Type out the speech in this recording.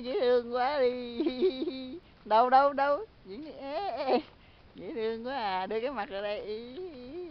dễ thương quá đi. Đâu đâu đâu, dễ thương quá à, đưa cái mặt ra đây.